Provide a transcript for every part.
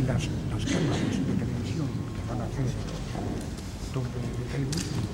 y las cámaras de televisión que van a hacer todo el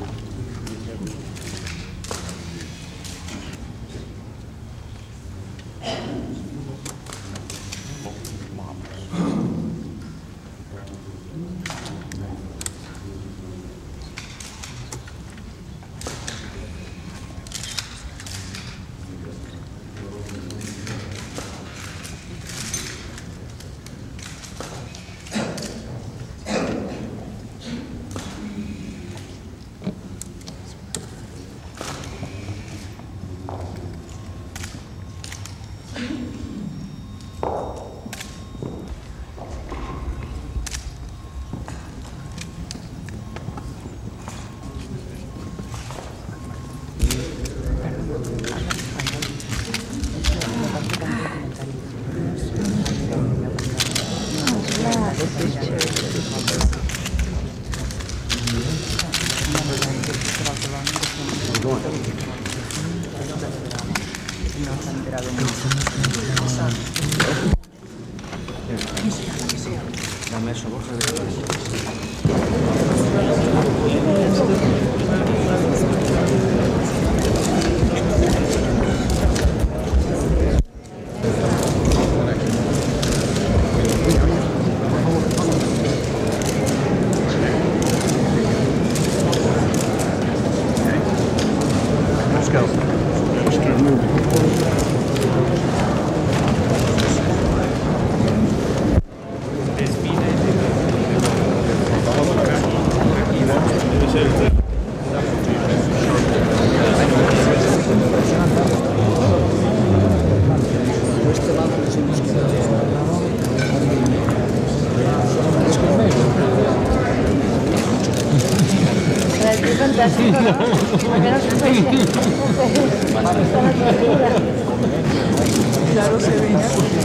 Claro, se ve.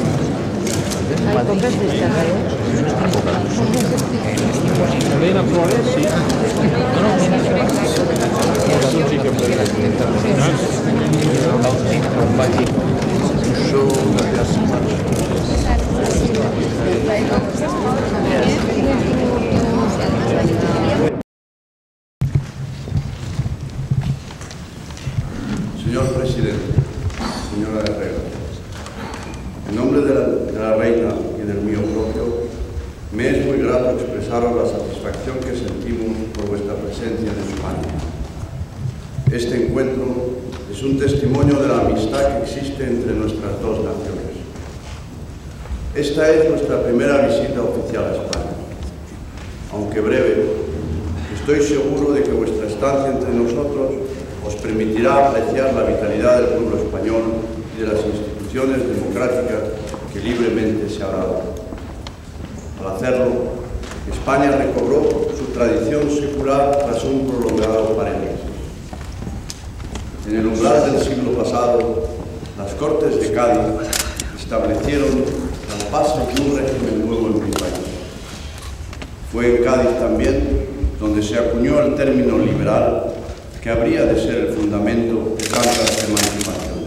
Hay pocas de esta, Elena Flores, sí. Señor presidente, señora Reagan, en nombre de la reina y del mío propio, me es muy grato expresaros la satisfacción que sentimos por vuestra presencia en España. Este encuentro es un testimonio de la amistad que existe entre nuestras dos naciones. Esta es nuestra primera visita oficial a España. Aunque breve, estoy seguro de que vuestra estancia entre nosotros os permitirá apreciar la vitalidad del pueblo español y de las instituciones democráticas que libremente se ha dado. Al hacerlo, España recobró su tradición secular tras un prolongado paréntesis. En el umbral del siglo pasado, las Cortes de Cádiz establecieron las bases de un régimen nuevo en mi país. Fue en Cádiz también donde se acuñó el término liberal, que habría de ser el fundamento de tantas emancipaciones.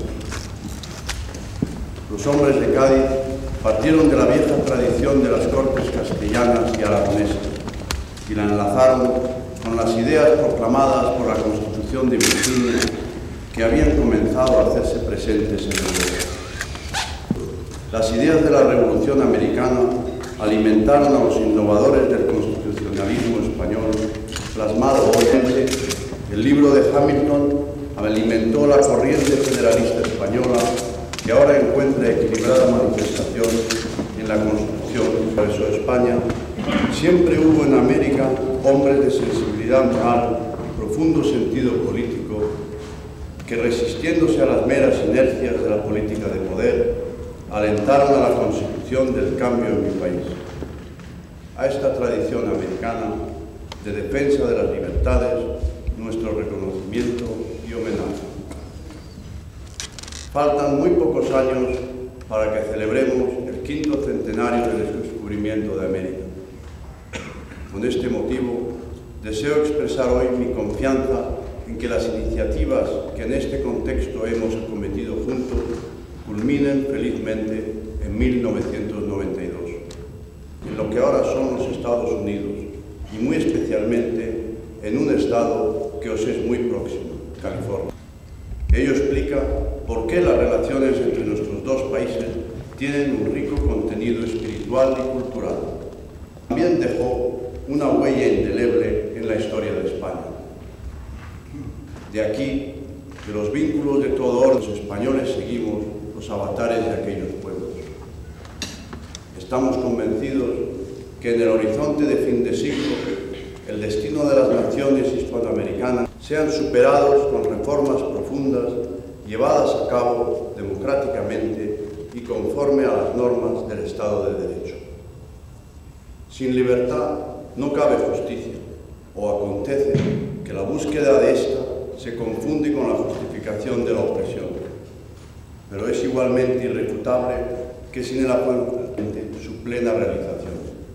Los hombres de Cádiz partieron de la vieja tradición de las Cortes castellanas y aragonesas y la enlazaron con las ideas proclamadas por la Constitución de Virginia que habían comenzado a hacerse presentes en Europa. Las ideas de la Revolución Americana alimentaron a los innovadores del constitucionalismo español, plasmado hoy en el libro de Hamilton alimentó la corriente federalista española que ahora encuentra equilibrada manifestación en la Constitución. Por eso España siempre hubo en América hombres de sensibilidad moral y profundo sentido político que, resistiéndose a las meras inercias de la política de poder, alentaron a la consecución del cambio en mi país. A esta tradición americana de defensa de las libertades, nuestro reconocimiento y homenaje. Faltan muy pocos años para que celebremos el 5º centenario del descubrimiento de América. Con este motivo, deseo expresar hoy mi confianza en que las iniciativas que en este contexto hemos acometido juntos culminen felizmente en 1992. En lo que ahora son los Estados Unidos, y muy especialmente en un estado que os es muy próximo, California. Ello explica por qué las relaciones entre nuestros dos países tienen un rico contenido espiritual y cultural. También dejó una huella indeleble en la historia de España. De aquí, de los vínculos de todo orden, los españoles seguimos los avatares de aquellos pueblos. Estamos convencidos que en el horizonte de fin de siglo, el destino de las naciones hispanoamericanas sean superados con reformas profundas llevadas a cabo democráticamente y conforme a las normas del Estado de Derecho. Sin libertad no cabe justicia, o acontece que la búsqueda de esta se confunde con la justificación de la opresión, pero es igualmente irrefutable que sin el acuerdo su plena realización.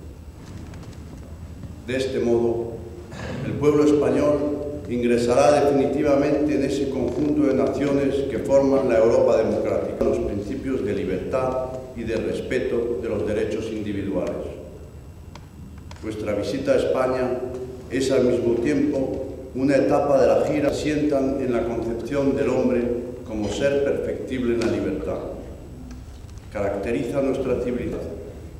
De este modo, el pueblo español ingresará definitivamente en ese conjunto de naciones que forman la Europa democrática, los principios de libertad y de respeto de los derechos individuales. Vuestra visita a España es al mismo tiempo una etapa de la gira que sientan en la concepción del hombre como ser perfectible en la libertad. Caracteriza nuestra civilización.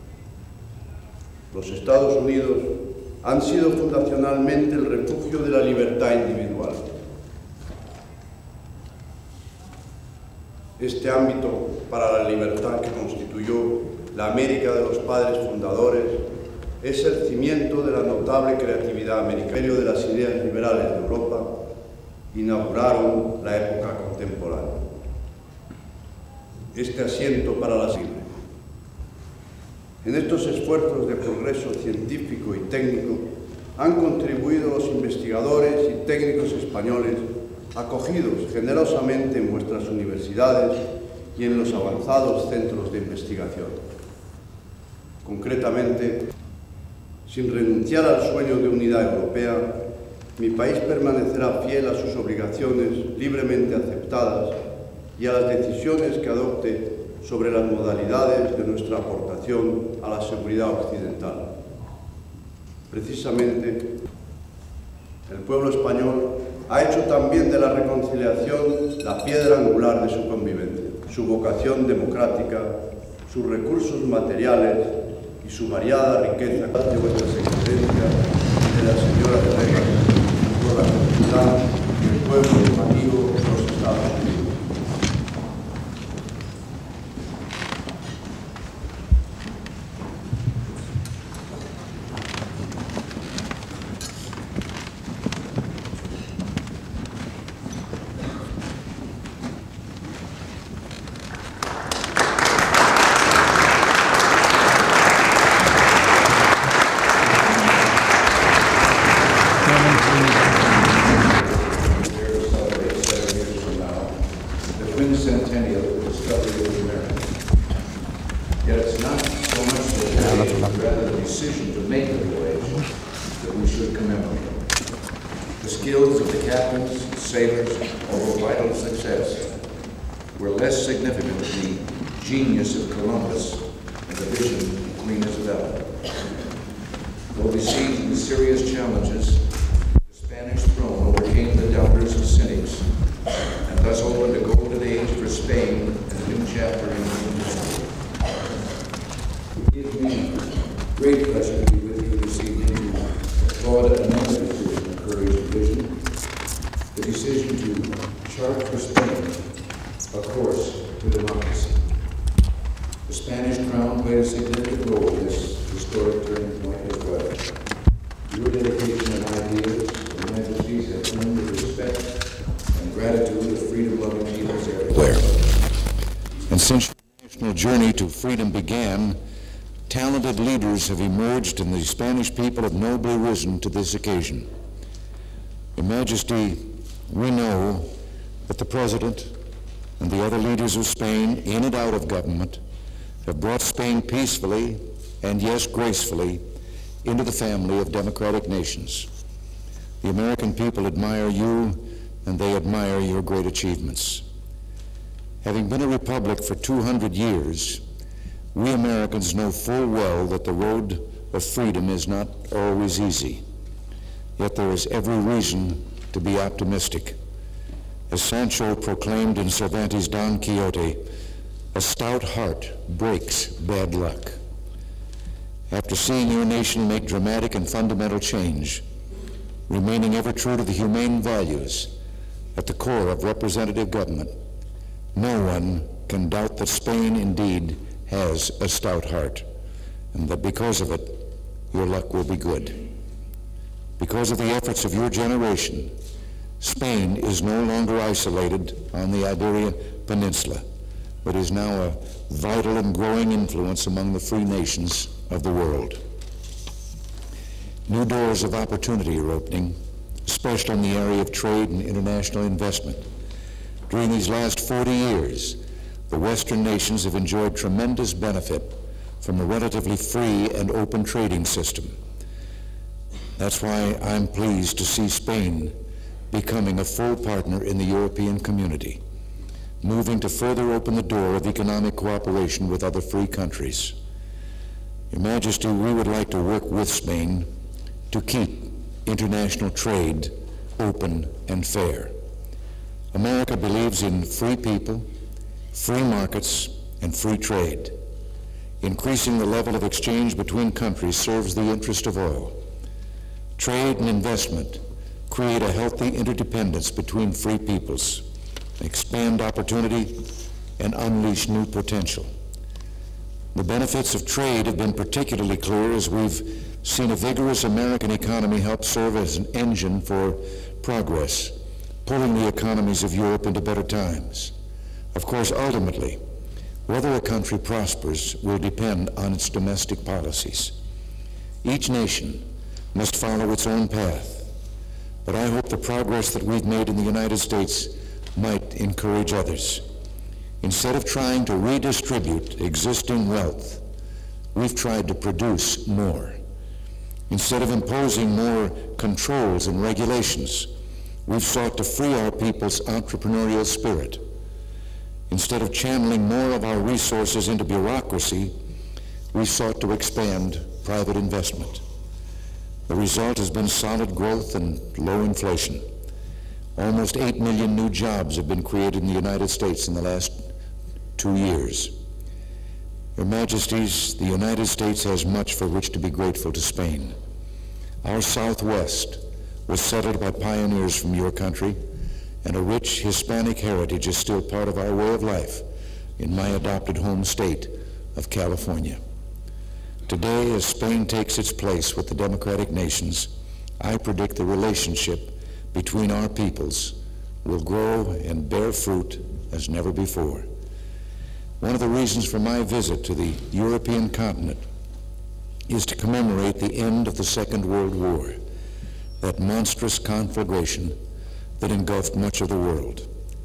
Los Estados Unidos han sido fundacionalmente el refugio de la libertad individual. Este ámbito para la libertad que constituyó la América de los padres fundadores es el cimiento de la notable creatividad americana. En medio de las ideas liberales de Europa inauguraron la época contemporánea. Este asiento para la sigla. En estos esfuerzos de progreso científico y técnico han contribuido los investigadores y técnicos españoles acogidos generosamente en vuestras universidades y en los avanzados centros de investigación. Concretamente, sin renunciar al sueño de unidad europea, mi país permanecerá fiel a sus obligaciones libremente aceptadas y a las decisiones que adopte sobre las modalidades de nuestra aportación a la seguridad occidental. Precisamente, el pueblo español ha hecho también de la reconciliación la piedra angular de su convivencia, su vocación democrática, sus recursos materiales y su variada riqueza. De vuestras excelencias y de la señora Reagan, por la comunidad del pueblo hispánico de los Estados Unidos. Journey to freedom began, talented leaders have emerged and the Spanish people have nobly risen to this occasion. Your Majesty, we know that the President and the other leaders of Spain, in and out of government, have brought Spain peacefully and, yes, gracefully into the family of democratic nations. The American people admire you and they admire your great achievements. Having been a republic for 200 years, we Americans know full well that the road of freedom is not always easy, yet there is every reason to be optimistic. As Sancho proclaimed in Cervantes' Don Quixote, a stout heart breaks bad luck. After seeing your nation make dramatic and fundamental change, remaining ever true to the humane values at the core of representative government, no one can doubt that Spain indeed has a stout heart, and that because of it, your luck will be good. Because of the efforts of your generation, Spain is no longer isolated on the Iberian Peninsula, but is now a vital and growing influence among the free nations of the world. New doors of opportunity are opening, especially in the area of trade and international investment. During these last 40 years, the Western nations have enjoyed tremendous benefit from a relatively free and open trading system. That's why I'm pleased to see Spain becoming a full partner in the European community, moving to further open the door of economic cooperation with other free countries. Your Majesty, we would like to work with Spain to keep international trade open and fair. America believes in free people, free markets, and free trade. Increasing the level of exchange between countries serves the interest of all. Trade and investment create a healthy interdependence between free peoples, expand opportunity, and unleash new potential. The benefits of trade have been particularly clear as we've seen a vigorous American economy help serve as an engine for progress, pulling the economies of Europe into better times. Of course, ultimately, whether a country prospers will depend on its domestic policies. Each nation must follow its own path, but I hope the progress that we've made in the United States might encourage others. Instead of trying to redistribute existing wealth, we've tried to produce more. Instead of imposing more controls and regulations, we've sought to free our people's entrepreneurial spirit. Instead of channeling more of our resources into bureaucracy, we sought to expand private investment. The result has been solid growth and low inflation. Almost 8 million new jobs have been created in the United States in the last 2 years. Your Majesties, the United States has much for which to be grateful to Spain. Our Southwest was settled by pioneers from your country, and a rich Hispanic heritage is still part of our way of life in my adopted home state of California. Today, as Spain takes its place with the democratic nations, I predict the relationship between our peoples will grow and bear fruit as never before. One of the reasons for my visit to the European continent is to commemorate the end of the Second World War, that monstrous conflagration that engulfed much of the world.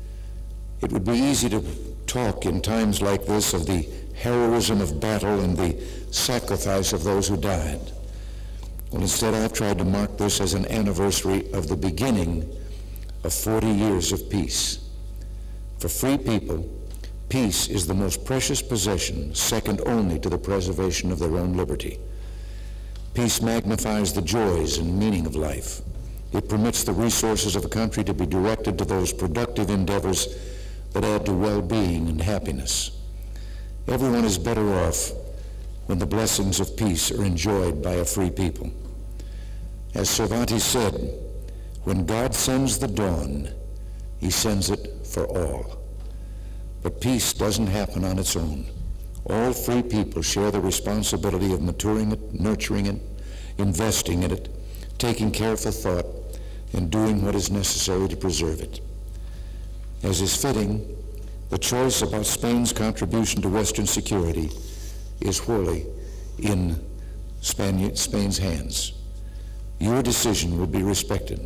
It would be easy to talk in times like this of the heroism of battle and the sacrifice of those who died. Well, instead, I've tried to mark this as an anniversary of the beginning of 40 years of peace. For free people, peace is the most precious possession, second only to the preservation of their own liberty. Peace magnifies the joys and meaning of life. It permits the resources of a country to be directed to those productive endeavors that add to well-being and happiness. Everyone is better off when the blessings of peace are enjoyed by a free people. As Cervantes said, when God sends the dawn, he sends it for all. But peace doesn't happen on its own. All free people share the responsibility of maturing it, nurturing it, investing in it, taking careful thought, and doing what is necessary to preserve it. As is fitting, the choice about Spain's contribution to Western security is wholly in Spain's hands. Your decision would be respected.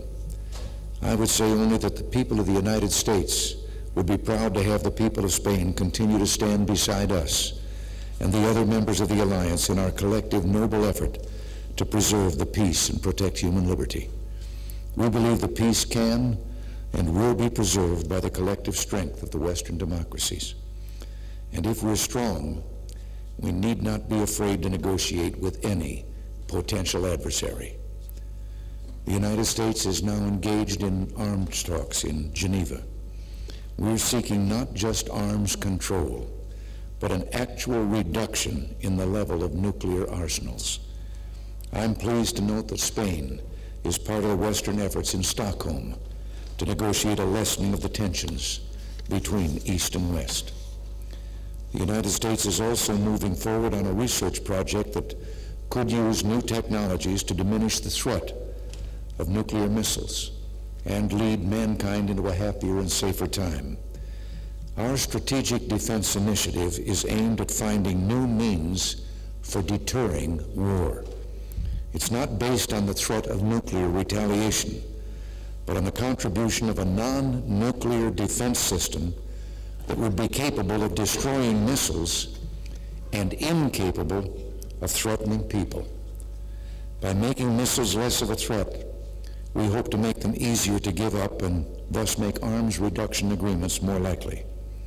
I would say only that the people of the United States would be proud to have the people of Spain continue to stand beside us and the other members of the alliance in our collective noble effort to preserve the peace and protect human liberty. We believe the peace can and will be preserved by the collective strength of the Western democracies. And if we're strong, we need not be afraid to negotiate with any potential adversary. The United States is now engaged in arms talks in Geneva. We're seeking not just arms control, but an actual reduction in the level of nuclear arsenals. I'm pleased to note that Spain is part of the Western efforts in Stockholm to negotiate a lessening of the tensions between East and West. The United States is also moving forward on a research project that could use new technologies to diminish the threat of nuclear missiles and lead mankind into a happier and safer time. Our Strategic Defense Initiative is aimed at finding new means for deterring war. It's not based on the threat of nuclear retaliation, but on the contribution of a non-nuclear defense system that would be capable of destroying missiles and incapable of threatening people. By making missiles less of a threat, we hope to make them easier to give up and thus make arms reduction agreements more likely.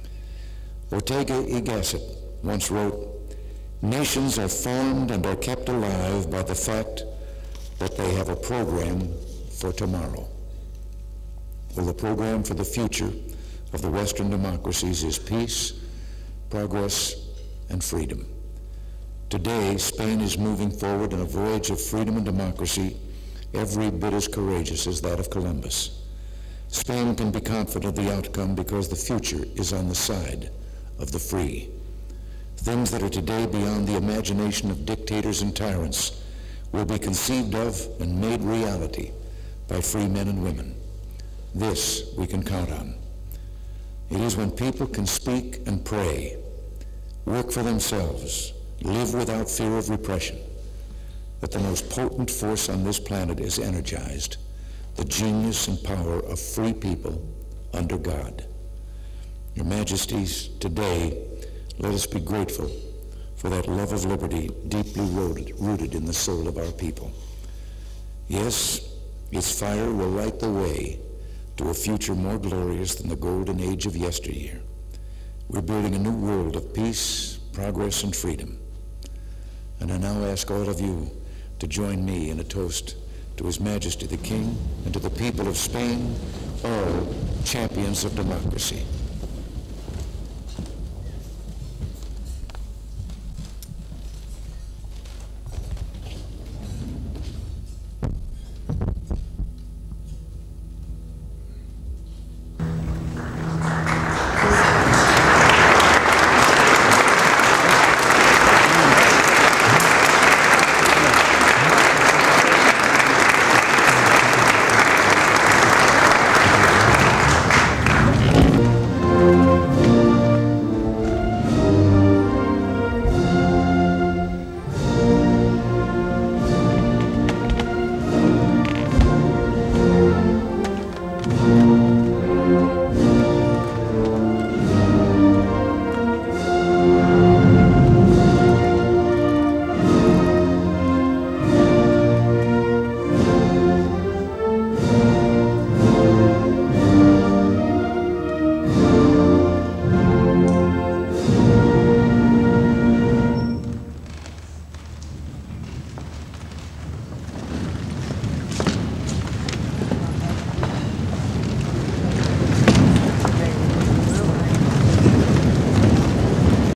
Ortega y Gasset once wrote, "Nations are formed and are kept alive by the fact that they have a program for tomorrow." Well, the program for the future of the Western democracies is peace, progress, and freedom. Today, Spain is moving forward on a voyage of freedom and democracy every bit as courageous as that of Columbus. Spain can be confident of the outcome because the future is on the side of the free. Things that are today beyond the imagination of dictators and tyrants will be conceived of and made reality by free men and women. This we can count on. It is when people can speak and pray, work for themselves, live without fear of repression, that the most potent force on this planet is energized, the genius and power of free people under God. Your Majesties, today, let us be grateful for that love of liberty deeply rooted in the soul of our people. Yes, its fire will light the way to a future more glorious than the golden age of yesteryear. We're building a new world of peace, progress, and freedom. And I now ask all of you to join me in a toast to His Majesty the King and to the people of Spain, all champions of democracy.